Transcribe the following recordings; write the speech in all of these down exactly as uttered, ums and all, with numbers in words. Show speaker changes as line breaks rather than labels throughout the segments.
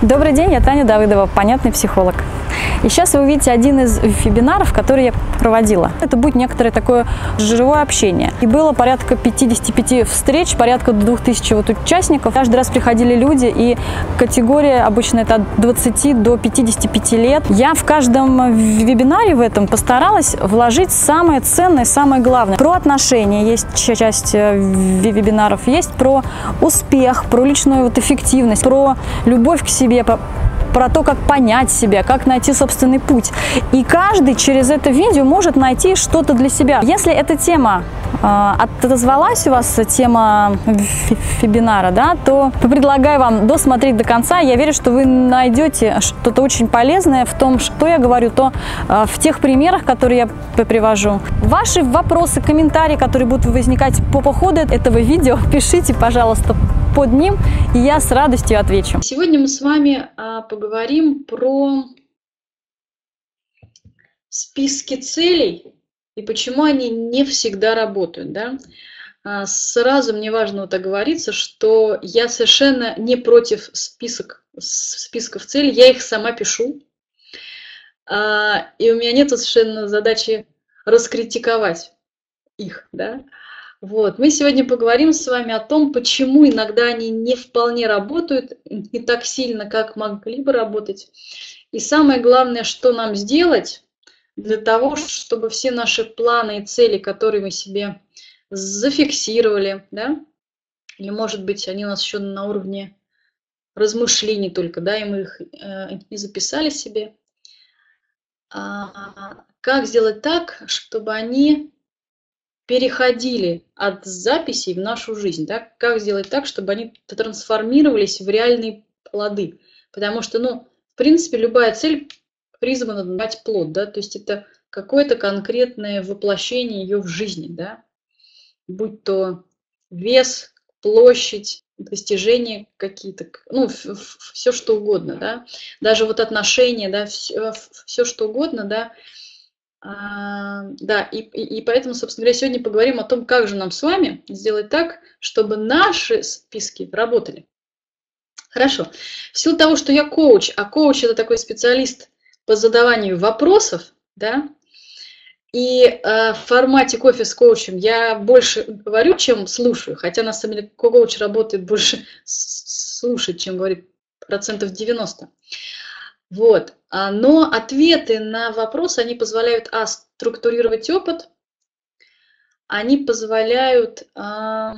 Добрый день, я Таня Давыдова, понятный психолог. И сейчас вы увидите один из вебинаров, который я проводила. Это будет некоторое такое живое общение. И было порядка пятидесяти пяти встреч, порядка двух тысяч вот участников. Каждый раз приходили люди, и категория обычно это от двадцати до пятидесяти пяти лет. Я в каждом вебинаре в этом постаралась вложить самое ценное, самое главное. Про отношения есть часть вебинаров, есть про успех, про личную вот эффективность, про любовь к себе, про то, как понять себя, как найти собственный путь. И каждый через это видео может найти что-то для себя. Если эта тема э, отозвалась у вас, тема вебинара, да, то предлагаю вам досмотреть до конца. Я верю, что вы найдете что-то очень полезное в том, что я говорю, то э, в тех примерах, которые я привожу. Ваши вопросы, комментарии, которые будут возникать по ходу этого видео, пишите, пожалуйста, под ним, и я с радостью отвечу.
Сегодня мы с вами а, поговорим про списки целей и почему они не всегда работают. Да? А, сразу мне важно вот оговориться, что я совершенно не против список, списков целей, я их сама пишу, а, и у меня нет совершенно задачи раскритиковать их. Да? Вот. Мы сегодня поговорим с вами о том, почему иногда они не вполне работают, не так сильно, как могли бы работать. И самое главное, что нам сделать для того, чтобы все наши планы и цели, которые мы себе зафиксировали, да, или, может быть, они у нас еще на уровне размышлений только, да, и мы их э, не записали себе, а, как сделать так, чтобы они переходили от записей в нашу жизнь, да? Как сделать так, чтобы они трансформировались в реальные плоды. Потому что, ну, в принципе, любая цель призвана дать плод, да, то есть это какое-то конкретное воплощение ее в жизни, да, будь то вес, площадь, достижения какие-то, ну, все что угодно, да, даже вот отношения, да, все, все что угодно, да. А, да, и, и, и поэтому, собственно говоря, сегодня поговорим о том, как же нам с вами сделать так, чтобы наши списки работали. Хорошо. В силу того, что я коуч, а коуч это такой специалист по задаванию вопросов, да, и э, в формате кофе с коучем я больше говорю, чем слушаю, хотя на самом деле коуч работает больше слушать, чем говорит, процентов девяносто. Вот. Но ответы на вопросы, они позволяют, а, структурировать опыт, они позволяют а,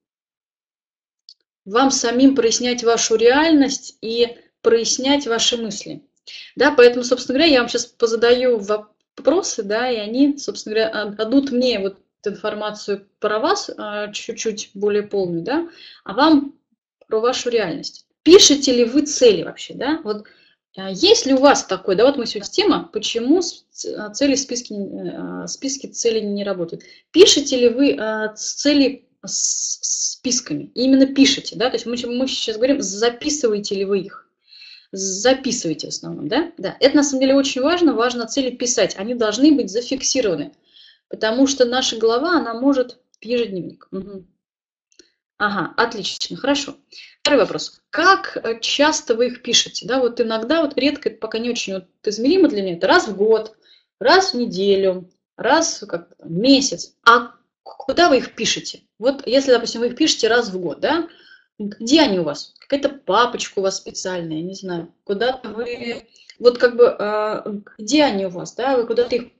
вам самим прояснять вашу реальность и прояснять ваши мысли. Да, поэтому, собственно говоря, я вам сейчас позадаю вопросы, да, и они, собственно говоря, дадут мне вот информацию про вас чуть-чуть более полную, да, а вам про вашу реальность. Пишете ли вы цели вообще, да? Вот есть ли у вас такой, да, вот мы сегодня тема, почему цели в списке, списки целей не работают. Пишете ли вы цели с списками? Именно пишете, да, то есть мы, мы сейчас говорим, записываете ли вы их? Записывайте в основном, да? Да, это на самом деле очень важно, важно цели писать, они должны быть зафиксированы, потому что наша голова, она может, ежедневник. Угу. Ага, отлично, хорошо. Второй вопрос. Как часто вы их пишете? Да, вот иногда, вот редко, это пока не очень вот измеримо для меня, это раз в год, раз в неделю, раз как в месяц. А куда вы их пишете? Вот если, допустим, вы их пишете раз в год, да, где они у вас? Какая-то папочка у вас специальная, не знаю, куда-то вы, вот как бы, где они у вас, да, вы куда-то их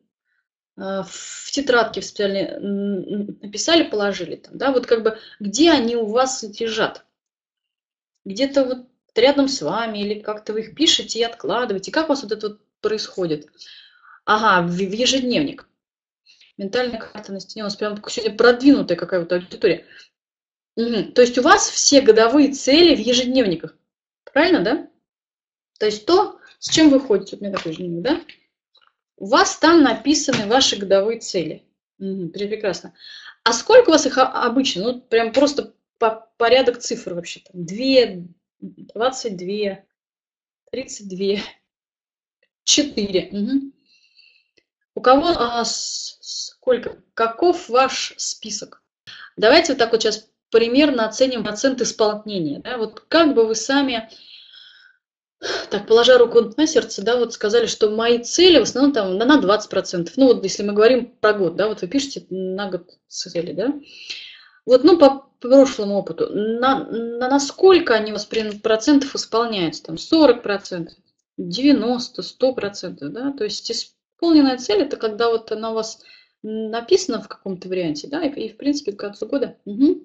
в тетрадке специально написали, положили там, да, вот как бы, где они у вас лежат? Где-то вот рядом с вами, или как-то вы их пишете и откладываете. Как у вас вот это вот происходит? Ага, в ежедневник. Ментальная карта на стене. У нас прям сегодня продвинутая какая-то аудитория. Угу. То есть у вас все годовые цели в ежедневниках. Правильно, да? То есть то, с чем вы ходите. Вот у меня такой ежедневник, да? У вас там написаны ваши годовые цели. Угу, прекрасно. А сколько у вас их обычно? Ну, прям просто по порядок цифр вообще. две, двадцать две, тридцать две, четыре. Угу. У кого а, сколько? Каков ваш список? Давайте вот так вот сейчас примерно оценим процент исполнения. Да? Вот как бы вы сами Так, положа руку на сердце, да, вот сказали, что мои цели в основном там на на двадцать процентов. Ну вот если мы говорим про год, да, вот вы пишете на год цели, да. Вот, ну, по прошлому опыту, на, на насколько они у вас при- процентов исполняются? Там сорок процентов, девяносто, сто процентов, да? То есть исполненная цель – это когда вот она у вас написана в каком-то варианте, да, и, и в принципе к концу года. Угу.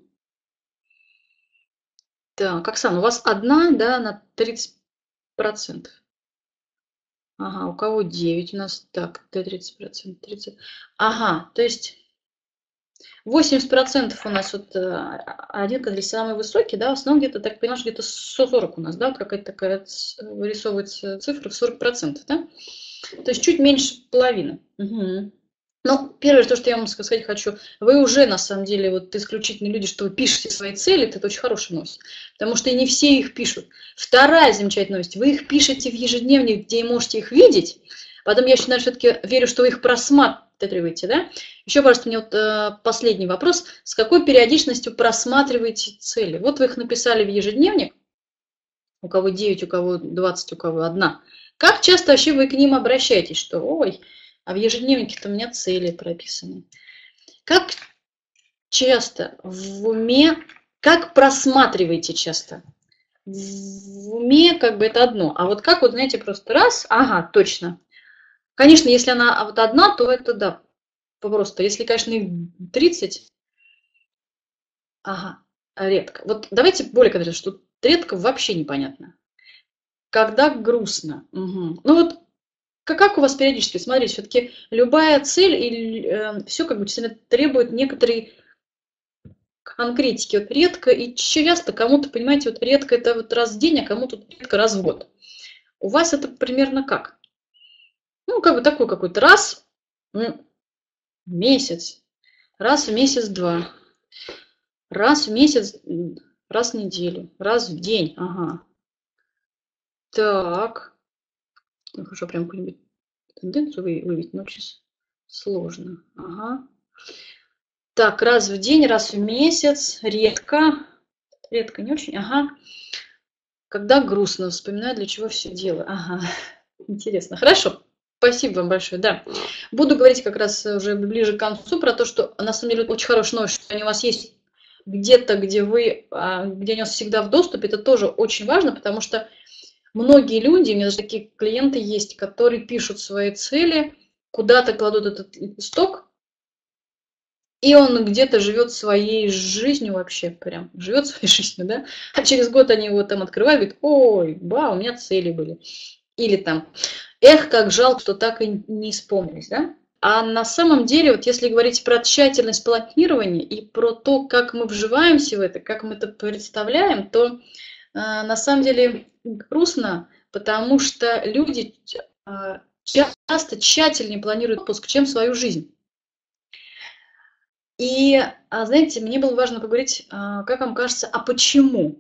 Так, Оксана, у вас одна, да, на тридцать процентов. Ага, у кого девять у нас? Так, Д тридцать процентов, тридцать. Ага, то есть восемьдесят процентов у нас вот э, один кадриль самый высокий, да, в основном где-то, так понимаешь, где-то сорок у нас, да, вот какая-то такая ц- вырисовывается цифра в сорок процентов, да, то есть чуть меньше половины. Угу. Ну, первое, то, что я вам сказать хочу, вы уже, на самом деле, вот исключительные люди, что вы пишете свои цели, это очень хорошая новость, потому что и не все их пишут. Вторая замечательная новость, вы их пишете в ежедневник, где можете их видеть, потом я еще, наверное, все-таки верю, что вы их просматриваете, да. Еще, пожалуйста, мне вот э, последний вопрос, с какой периодичностью просматриваете цели? Вот вы их написали в ежедневник, у кого девять, у кого двадцать, у кого одна. Как часто вообще вы к ним обращаетесь, что, ой, а в ежедневнике-то у меня цели прописаны. Как часто в уме, как просматриваете часто? В уме как бы это одно, а вот как вот, знаете, просто раз, ага, точно. Конечно, если она вот одна, то это да, просто. Если, конечно, их тридцать, ага, редко. Вот давайте более конкретно, что редко вообще непонятно. Когда грустно. Угу. Ну вот Как, как у вас периодически? Смотрите, все-таки любая цель и э, все как бы действительно требует некоторой конкретики. Вот редко и часто кому-то, понимаете, вот редко это вот раз в день, а кому-то редко раз в год. У вас это примерно как? Ну, как бы такой какой-то раз в месяц, раз в месяц-два, раз в месяц, раз в неделю, раз в день. Ага. Так. Ну, хорошо, прям какую-нибудь тенденцию выявить, но очень сложно. Ага. Так, раз в день, раз в месяц, редко, редко, не очень, ага. Когда грустно, вспоминаю, для чего все делаю. Ага, интересно. Хорошо, спасибо вам большое, да. Буду говорить как раз уже ближе к концу про то, что на самом деле очень хорошая новость, что они у вас есть где-то, где вы, где они у вас всегда в доступе, это тоже очень важно, потому что многие люди, у меня даже такие клиенты есть, которые пишут свои цели, куда-то кладут этот листок, и он где-то живет своей жизнью вообще, прям живет своей жизнью, да, а через год они его там открывают, говорят, ой, ба, у меня цели были. Или там, эх, как жалко, что так и не исполнились, да. А на самом деле, вот если говорить про тщательность планирования и про то, как мы вживаемся в это, как мы это представляем, то э, на самом деле грустно, потому что люди э, часто тщательнее планируют отпуск, чем свою жизнь. И, знаете, мне было важно поговорить, как вам кажется, а почему?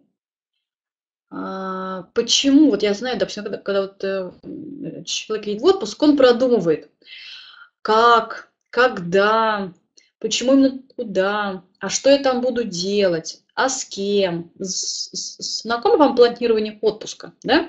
Почему? Вот я знаю, допустим, когда, когда вот человек едет в отпуск, он продумывает, как, когда, почему именно туда, а что я там буду делать, а с кем, знакомо вам планирование отпуска, да?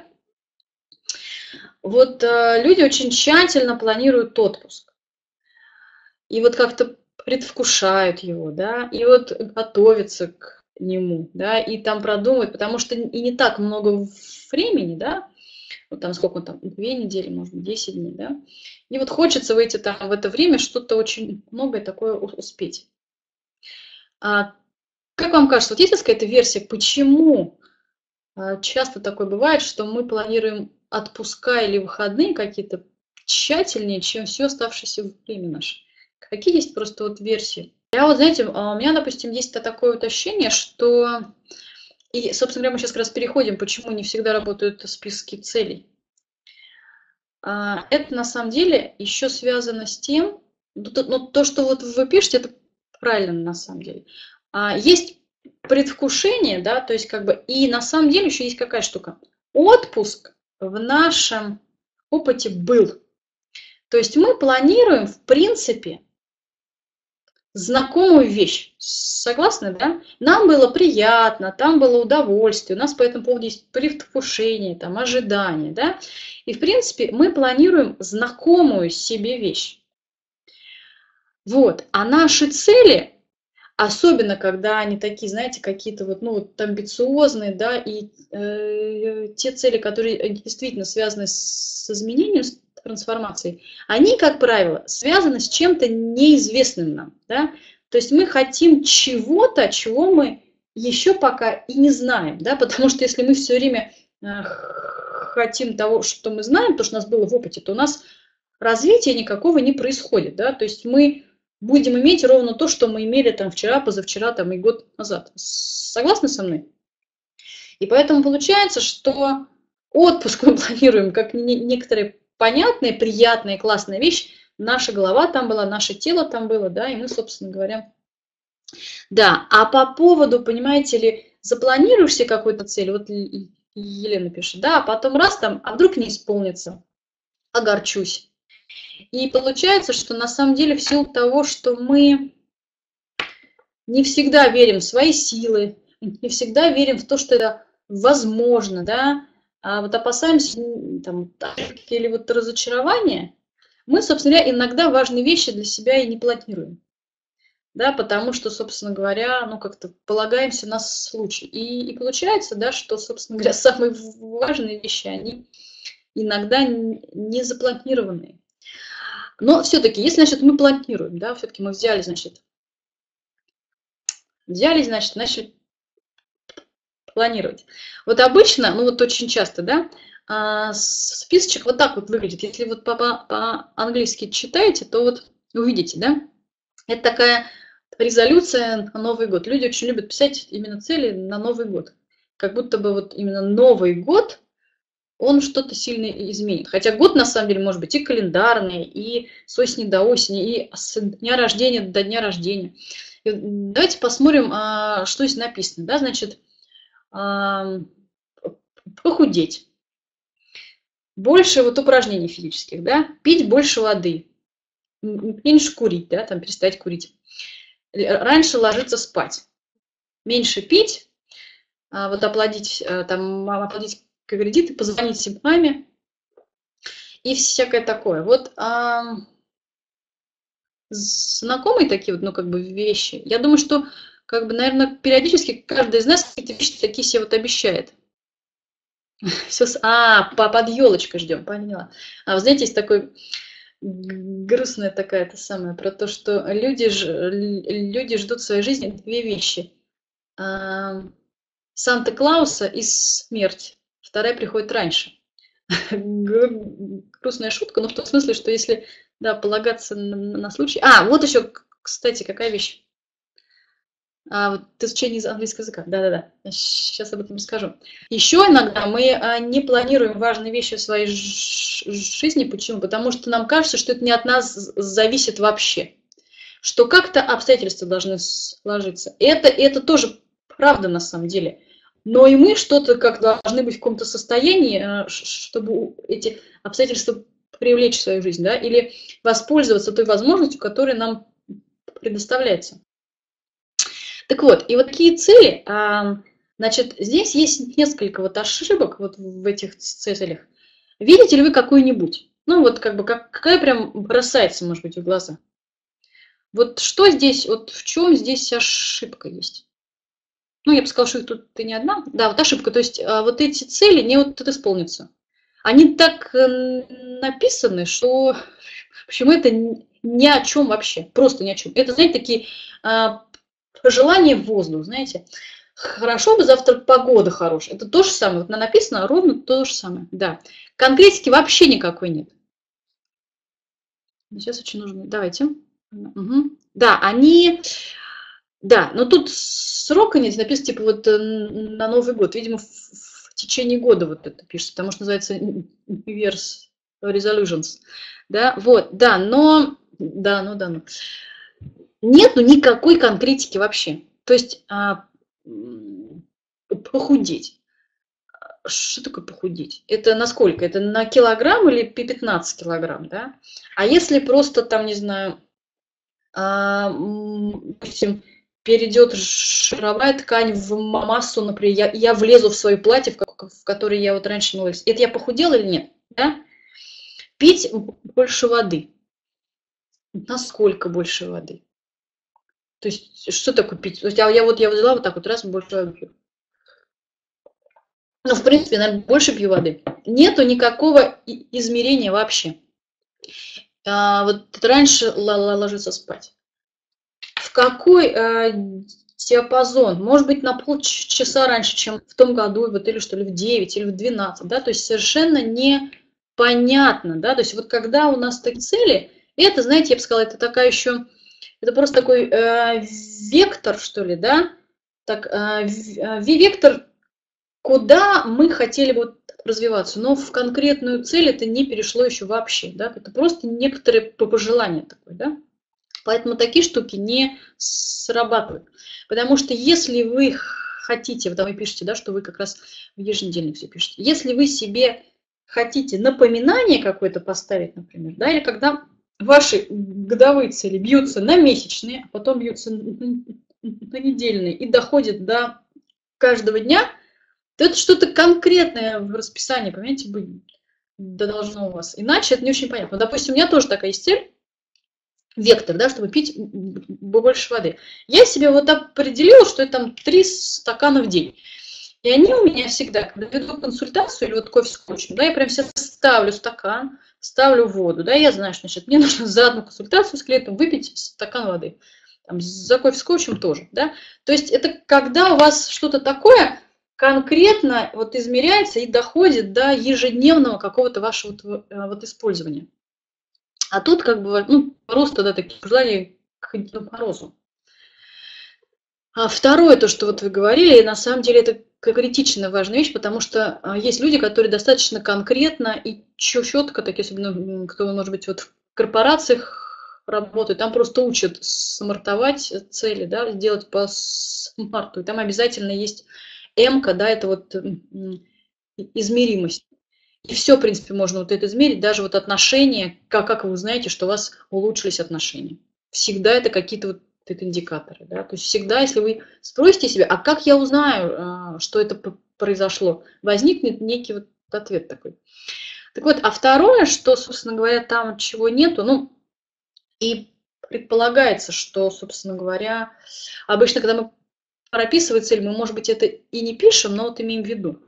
Вот люди очень тщательно планируют отпуск. И вот как-то предвкушают его, да, и вот готовятся к нему, да, и там продумывают, потому что и не так много времени, да, вот там сколько там, две недели, может быть, десять дней, да, и вот хочется в, эти, там, в это время что-то очень многое такое успеть. А как вам кажется, вот есть какая-то версия, почему часто такое бывает, что мы планируем отпуска или выходные какие-то тщательнее, чем все оставшееся время наше? Какие есть просто вот версии? Я вот, знаете, у меня, допустим, есть такое вот ощущение, что, и, собственно говоря, мы сейчас как раз переходим, почему не всегда работают списки целей. Это на самом деле еще связано с тем, ну, то, что вот вы пишете, это правильно на самом деле. Есть предвкушение, да, то есть как бы, и на самом деле еще есть какая штука. Отпуск в нашем опыте был. То есть мы планируем, в принципе, знакомую вещь. Согласны, да? Нам было приятно, там было удовольствие, у нас по этому поводу есть предвкушение, там, ожидание, да? И, в принципе, мы планируем знакомую себе вещь. Вот. А наши цели, особенно когда они такие, знаете, какие-то вот, ну, вот амбициозные, да, и э, те цели, которые действительно связаны с изменением, с трансформацией, они, как правило, связаны с чем-то неизвестным нам, да. То есть мы хотим чего-то, чего мы еще пока и не знаем, да, потому что если мы все время э, хотим того, что мы знаем, то, что у нас было в опыте, то у нас развития никакого не происходит, да, то есть мы будем иметь ровно то, что мы имели там вчера, позавчера там, и год назад. Согласны со мной? И поэтому получается, что отпуск мы планируем как некоторые понятные, приятные, классные вещи. Наша голова там была, наше тело там было, да, и мы, собственно говоря, да. А по поводу, понимаете ли, запланируешь себе какую-то цель, вот Елена пишет, да, а потом раз там, а вдруг не исполнится, огорчусь. И получается, что на самом деле в силу того, что мы не всегда верим в свои силы, не всегда верим в то, что это возможно, да, а вот опасаемся там, или вот разочарования, мы, собственно говоря, иногда важные вещи для себя и не планируем. Да, потому что, собственно говоря, ну как-то полагаемся на случай. И, и получается, да, что, собственно говоря, самые важные вещи, они иногда не запланированные. Но все-таки, если, значит, мы планируем, да, все-таки мы взяли, значит, взяли, значит, начали планировать. Вот обычно, ну вот очень часто, да, списочек вот так вот выглядит. Если вот по-английски читаете, то вот увидите, да, это такая резолюция на Новый год. Люди очень любят писать именно цели на Новый год. Как будто бы вот именно Новый год он что-то сильно изменит. Хотя год, на самом деле, может быть и календарный, и с осени до осени, и с дня рождения до дня рождения. И давайте посмотрим, что здесь написано. Да, значит, похудеть. Больше вот упражнений физических, да, пить больше воды, меньше курить, да, там перестать курить. Раньше ложиться спать, меньше пить, вот оплатить, там, оплатить кредиты, позвонить маме и всякое такое. Вот а, знакомые такие вот, ну, как бы вещи. Я думаю, что, как бы, наверное, периодически каждый из нас какие-то вещи такие себе вот обещает. Все, а, под елочкой ждем, поняла. А вы знаете, есть такой грустная такая то самая про то, что люди, люди ждут в своей жизни две вещи: Санта-Клауса и смерть. Вторая приходит раньше. Грустная шутка, но в том смысле, что если, да, полагаться на, на случай... А, вот еще, кстати, какая вещь. А, вот изучение английского языка. Да-да-да, сейчас об этом расскажу. Еще иногда мы а, не планируем важные вещи в своей жизни. Почему? Потому что нам кажется, что это не от нас зависит вообще. Что как-то обстоятельства должны сложиться. Это, это тоже правда на самом деле. Но и мы что-то как должны быть в каком-то состоянии, чтобы эти обстоятельства привлечь в свою жизнь, да, или воспользоваться той возможностью, которая нам предоставляется. Так вот, и вот такие цели, значит, здесь есть несколько вот ошибок вот в этих целях. Видите ли вы какую-нибудь? Ну вот как бы как, какая прям бросается, может быть, в глаза. Вот что здесь, вот в чем здесь ошибка есть? Ну, я бы сказала, что тут ты не одна. Да, вот ошибка. То есть вот эти цели не вот тут исполнятся. Они так написаны, что почему это ни о чем вообще. Просто ни о чем. Это, знаете, такие пожелания в воздух, знаете. Хорошо бы завтра погода хорошая. Это то же самое. Вот написано ровно то же самое. Да. Конкретики вообще никакой нет. Сейчас очень нужно. Давайте. Угу. Да, они... Да, но тут срока нет, написано типа вот на Новый год. Видимо, в, в течение года вот это пишется, потому что называется New Year's Resolutions. Да, вот, да, но... Да, ну да, ну. Нету никакой конкретики вообще. То есть а, похудеть. Что такое похудеть? Это на сколько? Это на килограмм или пятнадцать килограмм, да? А если просто там, не знаю, а, м, допустим, перейдет жировая ткань в массу, например, я, я влезу в свое платье, в, ко- в которое я вот раньше мылась. Это я похудела или нет? Да? Пить больше воды. Насколько больше воды? То есть, что такое пить? То есть, а я вот я взяла вот так вот раз, больше воды пью. Ну, в принципе, наверное, больше пью воды. Нету никакого и- измерения вообще. А, вот раньше л- л- ложиться спать. В какой э, диапазон? Может быть, на полчаса раньше, чем в том году, вот, или что ли в девять, или в двенадцать, да, то есть совершенно непонятно, да, то есть вот когда у нас такие цели, это, знаете, я бы сказала, это такая еще, это просто такой э, вектор, что ли, да, так, э, в- вектор, куда мы хотели бы вот развиваться, но в конкретную цель это не перешло еще вообще, да, это просто некоторые пожелания такое, да. Поэтому такие штуки не срабатывают. Потому что если вы хотите, вот вы пишете, да, что вы как раз в еженедельник все пишете, если вы себе хотите напоминание какое-то поставить, например, да, или когда ваши годовые цели бьются на месячные, а потом бьются на недельные и доходят до каждого дня, то это что-то конкретное в расписании, понимаете, быть должно у вас. Иначе это не очень понятно. Допустим, у меня тоже такая есть цель, вектор, да, чтобы пить больше воды. Я себе вот определила, что это там три стакана в день. И они у меня всегда, когда веду консультацию или вот кофе с коучем, да, я прям себе ставлю стакан, ставлю воду, да, я знаю, что, значит, мне нужно за одну консультацию с клиентом выпить стакан воды. Там, за кофе с коучем тоже, да. То есть это когда у вас что-то такое конкретно вот измеряется и доходит до ежедневного какого-то вашего вот, вот использования. А тут как бы, ну, просто, да, такие пожелания к Деду Морозу. А второе, то, что вот вы говорили, на самом деле это критично важная вещь, потому что есть люди, которые достаточно конкретно и четко, так особенно кто, может быть, вот в корпорациях работает, там просто учат смартовать цели, да, сделать по смарту. И там обязательно есть М-ка, да, это вот измеримость. И все, в принципе, можно вот это измерить, даже вот отношения, как, как вы узнаете, что у вас улучшились отношения. Всегда это какие-то вот это индикаторы, да, то есть всегда, если вы спросите себя, а как я узнаю, что это произошло, возникнет некий вот ответ такой. Так вот, а второе, что, собственно говоря, там чего нету, ну, и предполагается, что, собственно говоря, обычно, когда мы прописываем цель, мы, может быть, это и не пишем, но вот имеем в виду,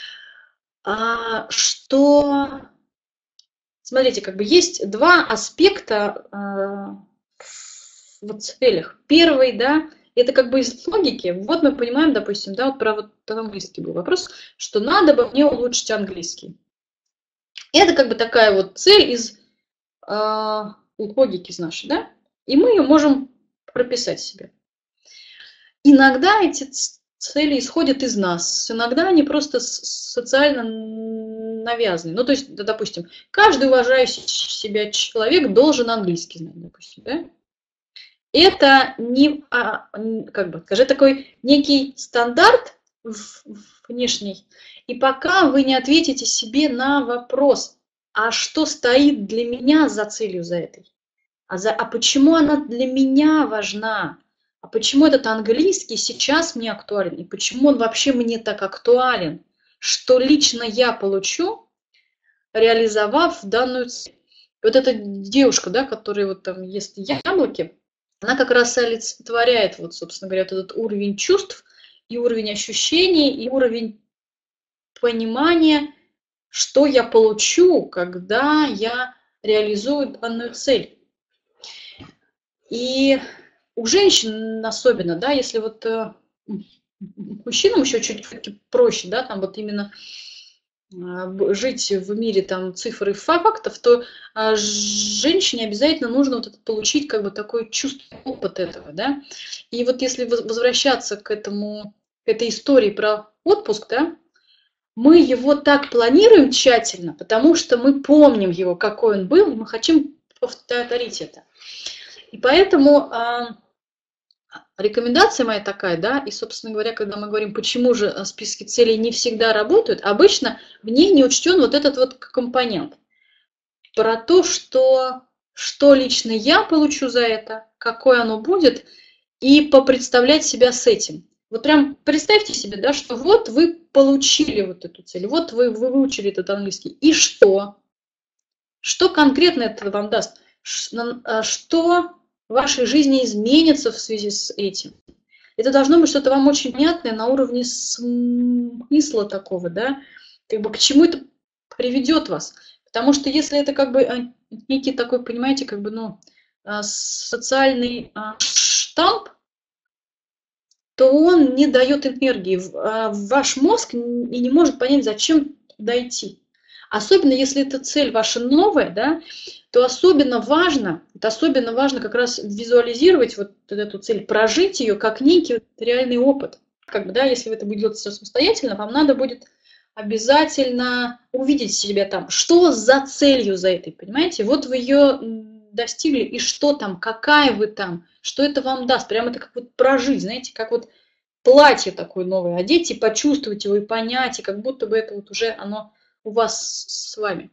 а, что, смотрите, как бы есть два аспекта э, в целях. Первый, да, это как бы из логики. Вот мы понимаем, допустим, да, вот про вот английский был вопрос, что надо бы мне улучшить английский. Это как бы такая вот цель из э, логики из нашей, да, и мы ее можем прописать себе. Иногда эти цели исходят из нас, иногда они просто социально навязаны. Ну, то есть, да, допустим, каждый уважающий себя человек должен английский знать, допустим, да? Это не, а, как бы, скажи, такой некий стандарт внешний, и пока вы не ответите себе на вопрос, а что стоит для меня за целью за этой? А, за, а почему она для меня важна? А почему этот английский сейчас мне актуален? И почему он вообще мне так актуален? Что лично я получу, реализовав данную цель? Вот эта девушка, да, которая вот там ест яблоки, она как раз олицетворяет, вот, собственно говоря, вот этот уровень чувств, и уровень ощущений, и уровень понимания, что я получу, когда я реализую данную цель. И у женщин особенно, да, если вот э, мужчинам еще чуть проще, да, там вот именно э, жить в мире там цифр и фактов, то э, женщине обязательно нужно вот это получить как бы такой чувство, опыт этого, да. И вот если возвращаться к этому, к этой истории про отпуск, да, мы его так планируем тщательно, потому что мы помним его, какой он был, и мы хотим повторить это. И поэтому э, рекомендация моя такая, да, и, собственно говоря, когда мы говорим, почему же списки целей не всегда работают, обычно в ней не учтен вот этот вот компонент. Про то, что что лично я получу за это, какое оно будет, и попредставлять себя с этим. Вот прям представьте себе, да, что вот вы получили вот эту цель, вот вы, вы выучили этот английский, и что? Что конкретно это вам даст? Что в вашей жизни изменится в связи с этим? Это должно быть что-то вам очень понятное на уровне смысла такого, да, как бы к чему это приведет вас. Потому что если это как бы некий такой, понимаете, как бы, ну, социальный штамп, то он не дает энергии в ваш мозг и не может понять, зачем дойти. Особенно если эта цель ваша новая, да, то особенно важно, это особенно важно как раз визуализировать вот эту цель, прожить ее как некий реальный опыт. Как бы, да, если вы это будете делать самостоятельно, вам надо будет обязательно увидеть себя там, что за целью за этой, понимаете? Вот вы ее достигли, и что там, какая вы там, что это вам даст, прямо это как вот прожить, знаете, как вот платье такое новое одеть и почувствовать его, и понять, и как будто бы это вот уже оно у вас с вами.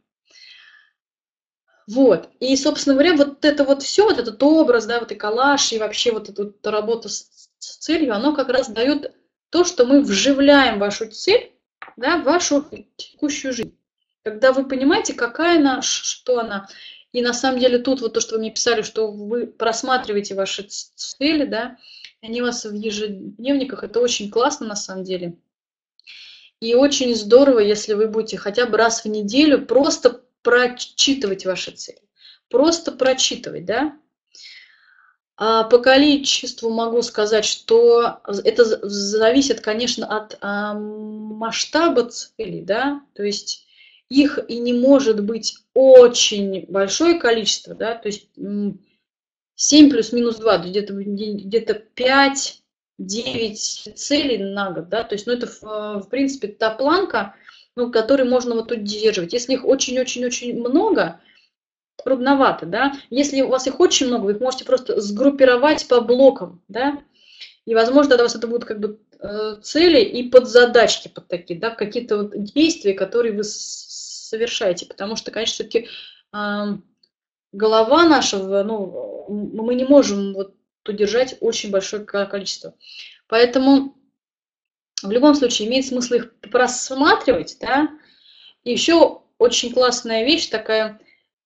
Вот. И, собственно говоря, вот это вот все, вот этот образ, да, вот и коллаж, и вообще вот эта вот работа с, с целью, оно как раз дает то, что мы вживляем вашу цель, да, в вашу текущую жизнь. Когда вы понимаете, какая она, что она. И на самом деле тут вот то, что вы мне писали, что вы просматриваете ваши цели, да, они у вас в ежедневниках, это очень классно на самом деле. И очень здорово, если вы будете хотя бы раз в неделю просто прочитывать ваши цели. Просто прочитывать, да. А по количеству могу сказать, что это зависит, конечно, от а, масштаба целей, да. То есть их и не может быть очень большое количество, да. То есть семь плюс минус два, где-то где-то пять девять целей на год, да, то есть, ну, это, в, в принципе, та планка, ну, которой можно вот удерживать. Если их очень-очень-очень много, трудновато, да. Если у вас их очень много, вы их можете просто сгруппировать по блокам, да, и, возможно, для вас это будут как бы цели и подзадачки под такие, да, какие-то вот действия, которые вы совершаете, потому что, конечно, все-таки э, голова наша, ну, мы не можем вот удержать очень большое количество. Поэтому в любом случае имеет смысл их просматривать, да. И еще очень классная вещь такая,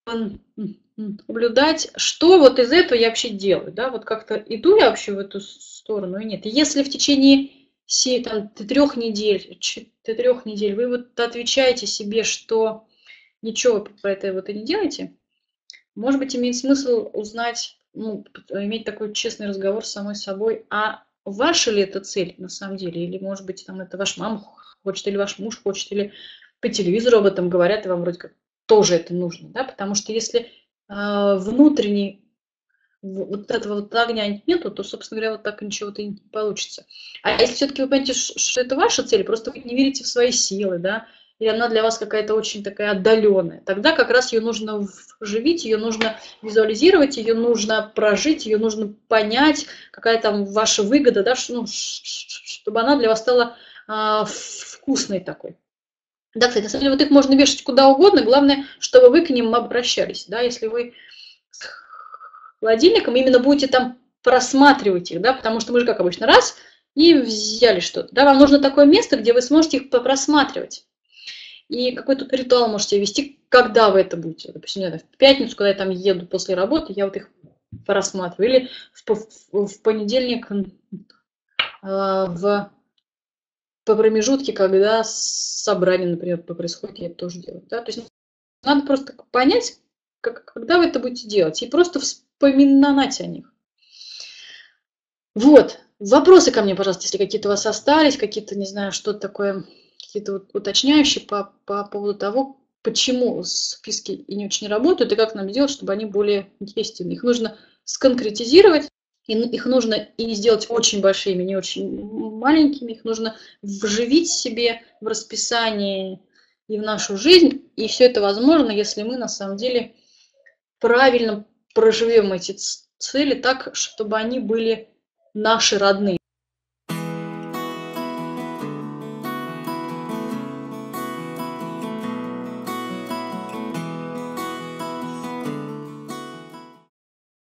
наблюдать, что вот из этого я вообще делаю, да, вот как-то иду я вообще в эту сторону и нет. И если в течение там, трех недель, четырех недель вы вот отвечаете себе, что ничего про это вот и не делаете, может быть, имеет смысл узнать, ну, иметь такой честный разговор с самой собой, а ваша ли это цель на самом деле, или, может быть, там это ваша мама хочет, или ваш муж хочет, или по телевизору об этом говорят, и вам вроде как тоже это нужно, да, потому что если э, внутренний вот этого вот огня нету, то, собственно говоря, вот так ничего-то и не получится. А если все-таки вы понимаете, что это ваша цель, просто вы не верите в свои силы, да, и она для вас какая-то очень такая отдаленная, тогда как раз ее нужно вживить, ее нужно визуализировать, ее нужно прожить, ее нужно понять, какая там ваша выгода, да, ну, чтобы она для вас стала э, вкусной такой. Да, кстати, на самом деле вот их можно вешать куда угодно, главное, чтобы вы к ним обращались, да, если вы с холодильником именно будете там просматривать их, да, потому что мы же как обычно раз и взяли что-то, да, вам нужно такое место, где вы сможете их просматривать. И какой тут ритуал можете вести, когда вы это будете. Допустим, не знаю, в пятницу, когда я там еду после работы, я вот их просматриваю. Или в, в, в понедельник э, в, по промежутке, когда собрание, например, происходит, я это тоже делаю. Да? То есть надо просто понять, как, когда вы это будете делать, и просто вспоминать о них. Вот. Вопросы ко мне, пожалуйста, если какие-то у вас остались, какие-то, не знаю, что такое... какие-то уточняющие по, по поводу того, почему списки и не очень работают, и как нам сделать, чтобы они более действенны. Их нужно сконкретизировать, и их нужно и не сделать очень большими, не очень маленькими, их нужно вживить себе в расписание и в нашу жизнь, и все это возможно, если мы на самом деле правильно проживем эти цели так, чтобы они были наши родные.